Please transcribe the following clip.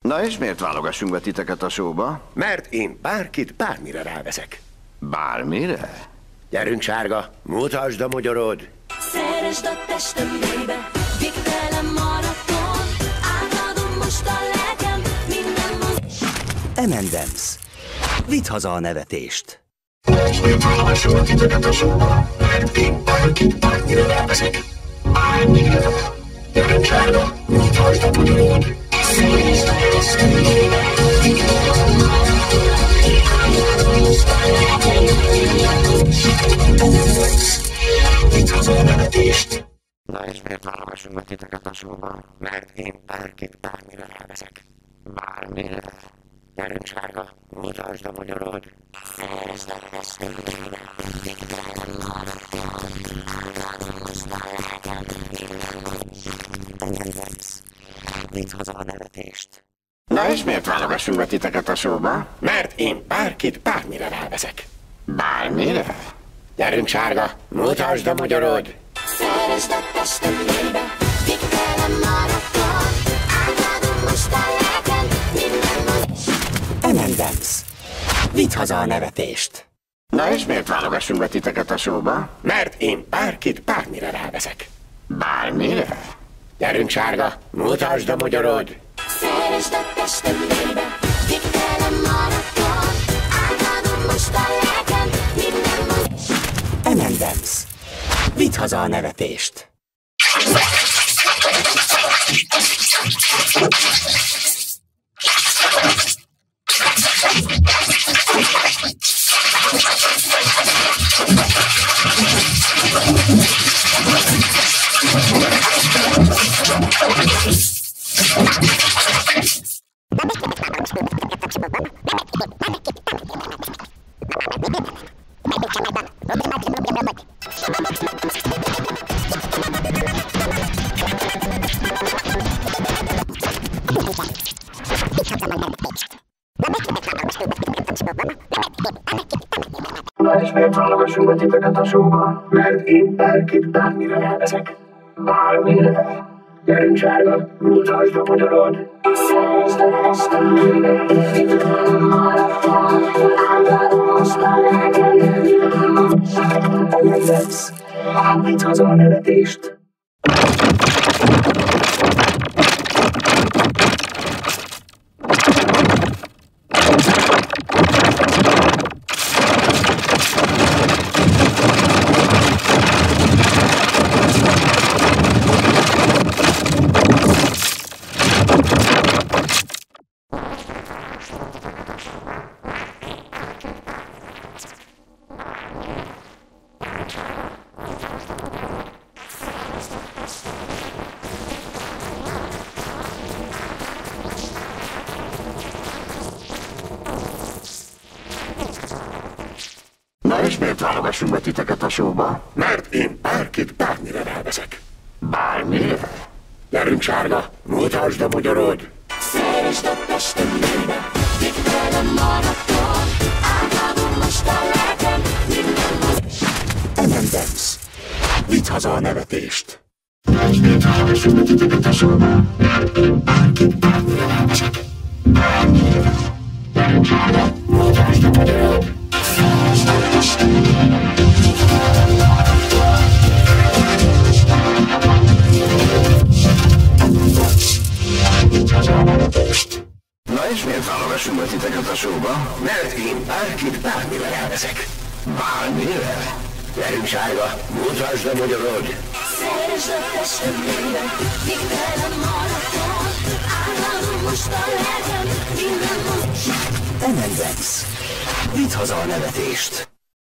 Na és miért válogassunk be titeket a showba? Mert én bárkit bármire ráveszek. Bármire? Gyerünk, sárga, mutasd a mogyorod. Szeresd a testembe, vidd velem maraton, átadom most a lelkem, minden M&M's. Vidd haza a nevetést. Miért válogassunk titeket a showba? Mert én bárkit bármire ráveszek. Bármire. Gyerünk, sárga, mutasd a mogyorod. Szeresd a testembe, vidd velem maraton, átadom most a lelkem, Vidd haza a nevetést. Na és miért válogassunk be titeket a showba? Mert én bárkit bármire ráveszek. Bármire. Gyerünk, sárga, mutasd a mogyorod. Szeresd a testembe, vidd velem maraton, átadom most a lelkem, M&M's. Vidd haza a nevetést. Na és miért válogassunk be titeket a showba? Mert én bárkit bármire ráveszek. Bármire? Gyerünk, sárga, mutasd a mogyorod. Szeresd a testembe, vidd velem maraton, átadom most a lelkem, minden M&M's. Vidd haza a nevetést. Na és miért válogassunk be titeket a showba? Mert én bárkit bármire ráveszek. Bármire? Gyerünk, sárga, mutasd a mogyorod. Szeresd a testembe, vidd velem maraton, átadom most a lelkem, minden M&M's. Vidd haza a nevetést. Na és miért válogassunk be titeket a showba? Mert én bárkit bármire ráveszek. Bármire. Gyerünk, sárga, mutasd a mogyorod. Szeresd a testembe, vidd velem maraton, átadom most a lelkem, M&M's. Vidd haza a nevetést. Na és miért válogassunk be titeket a showba? Mert én bárkit bármire ráveszek. Bármire? Gyerünk, sárga, mutasd a mogyorod. Szeresd a testembe, vidd velem maraton, átadom most a lelkem, minden M&M's. Vidd haza a nevetést. Na és miért válogassunk be titeket a showba? Mert én bárkit bármire ráveszek. Bármire. Gyerünk, sárga, mutasd a mogyorod. Szeresd a testembe, vidd velem maraton, átadom most a lelkem, Vidd haza a nevetést. Na és miért válogassunk be titeket a showba? Mert én bárkit bármire ráveszek. Bármire? Gyerünk, sárga, mutasd a mogyorod. Szeresd a testembe, vidd velem maraton, átadom most a lelkem, minden M&M's. Vidd haza a nevetést.